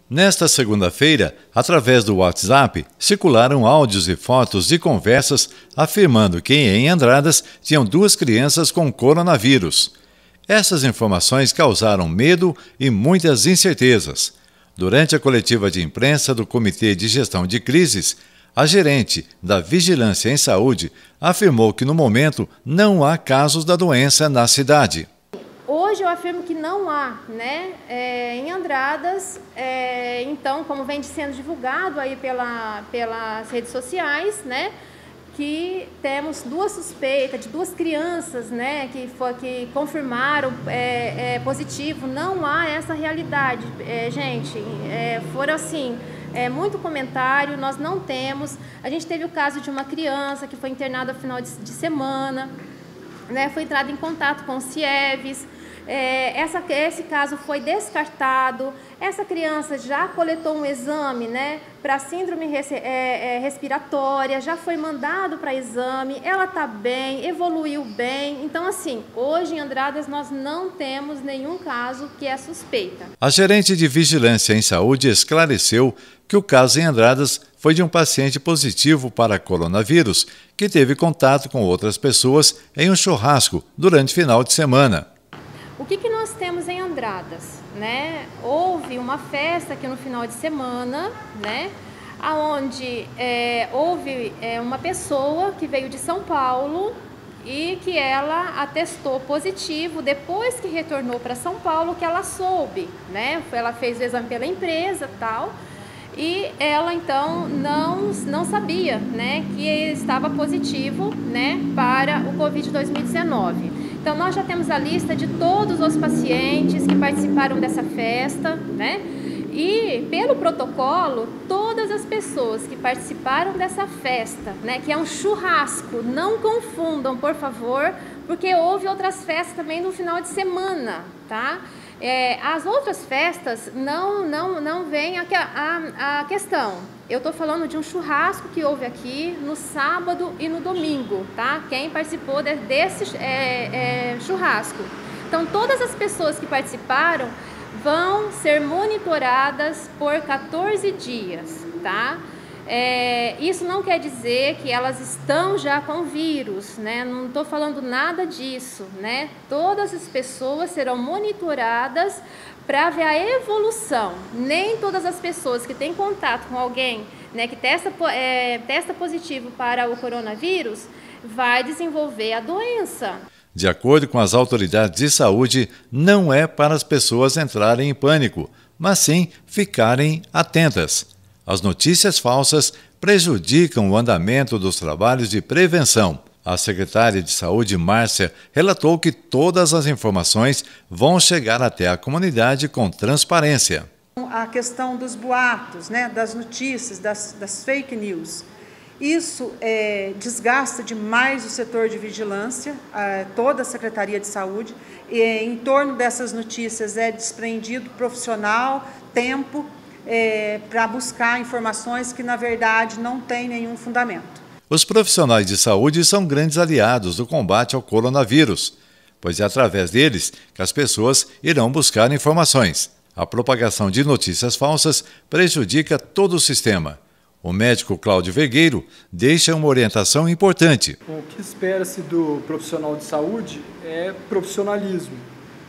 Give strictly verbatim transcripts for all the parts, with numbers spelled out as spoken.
Nesta segunda-feira, através do WhatsApp, circularam áudios e fotos de conversas afirmando que em Andradas tinham duas crianças com coronavírus. Essas informações causaram medo e muitas incertezas. Durante a coletiva de imprensa do Comitê de Gestão de Crises, a gerente da Vigilância em Saúde afirmou que no momento não há casos da doença na cidade. Hoje eu afirmo que não há, né, é, em Andradas, é, então, como vem sendo divulgado aí pela, pelas redes sociais, né, que temos duas suspeitas de duas crianças, né, que, foi, que confirmaram é, é, positivo. Não há essa realidade, é, gente, é, foram assim, é, muito comentário, nós não temos. A gente teve o caso de uma criança que foi internada no final de, de semana, né, foi entrado em contato com o CIEVES. É, essa, esse caso foi descartado. Essa criança já coletou um exame, né, para síndrome res, é, é, respiratória, já foi mandado para exame, ela está bem, evoluiu bem. Então, assim, hoje em Andradas nós não temos nenhum caso que é suspeita. A gerente de Vigilância em Saúde esclareceu que o caso em Andradas foi de um paciente positivo para coronavírus, que teve contato com outras pessoas em um churrasco durante o final de semana. O que, que nós temos em Andradas, né? Houve uma festa aqui no final de semana, né? Onde é, houve é, uma pessoa que veio de São Paulo e que ela atestou positivo depois que retornou para São Paulo, que ela soube, né? Ela fez o exame pela empresa e tal, e ela então não, não sabia, né, que estava positivo, né, para o Covid dois mil e dezenove. Então, nós já temos a lista de todos os pacientes que participaram dessa festa, né? E, pelo protocolo, todas as pessoas que participaram dessa festa, né, que é um churrasco, não confundam, por favor, porque houve outras festas também no final de semana, tá? É, as outras festas não, não, não vem a, a, a questão. Eu estou falando de um churrasco que houve aqui no sábado e no domingo, tá? Quem participou de, desse é, é, churrasco. Então, todas as pessoas que participaram vão ser monitoradas por quatorze dias, tá? É, isso não quer dizer que elas estão já com vírus, né? Não estou falando nada disso, né? Todas as pessoas serão monitoradas para ver a evolução. Nem todas as pessoas que têm contato com alguém, né, que testa, é, testa positivo para o coronavírus vai desenvolver a doença. De acordo com as autoridades de saúde, não é para as pessoas entrarem em pânico, mas sim ficarem atentas. As notícias falsas prejudicam o andamento dos trabalhos de prevenção. A secretária de Saúde, Márcia, relatou que todas as informações vão chegar até a comunidade com transparência. A questão dos boatos, né, das notícias, das, das fake news, isso é, desgasta demais o setor de vigilância, a, toda a Secretaria de Saúde, e em torno dessas notícias é desprendido profissional, tempo, É, para buscar informações que, na verdade, não têm nenhum fundamento. Os profissionais de saúde são grandes aliados do combate ao coronavírus, pois é através deles que as pessoas irão buscar informações. A propagação de notícias falsas prejudica todo o sistema. O médico Cláudio Vergueiro deixa uma orientação importante. O que espera-se do profissional de saúde é profissionalismo.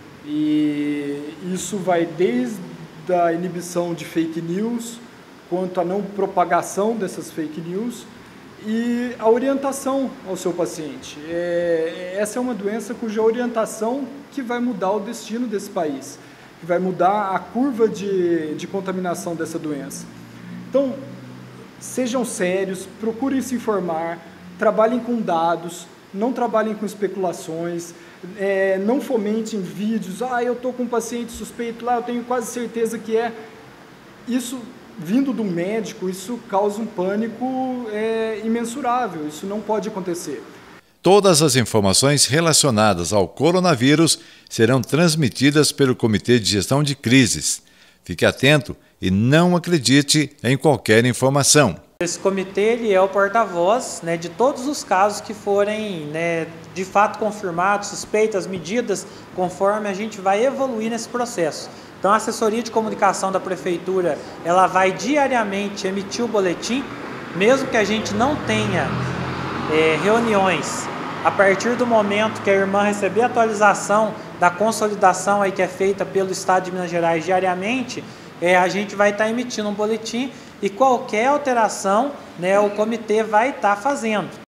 E isso vai desde da inibição de fake news, quanto à não propagação dessas fake news e a orientação ao seu paciente. É, essa é uma doença cuja orientação que vai mudar o destino desse país, que vai mudar a curva de, de contaminação dessa doença. Então, sejam sérios, procurem se informar, trabalhem com dados, não trabalhem com especulações, é, não fomentem vídeos, ah, eu estou com um paciente suspeito lá, eu tenho quase certeza que é. Isso, vindo do médico, isso causa um pânico é, imensurável, isso não pode acontecer. Todas as informações relacionadas ao coronavírus serão transmitidas pelo Comitê de Gestão de Crises. Fique atento e não acredite em qualquer informação. Esse comitê ele é o porta-voz, né, de todos os casos que forem, né, de fato confirmados, suspeitas, medidas, conforme a gente vai evoluir nesse processo. Então a assessoria de comunicação da prefeitura, ela vai diariamente emitir o boletim, mesmo que a gente não tenha é, reuniões. A partir do momento que a irmã receber a atualização da consolidação aí que é feita pelo Estado de Minas Gerais diariamente, é, a gente vai estar emitindo um boletim e qualquer alteração, né, o comitê vai estar fazendo.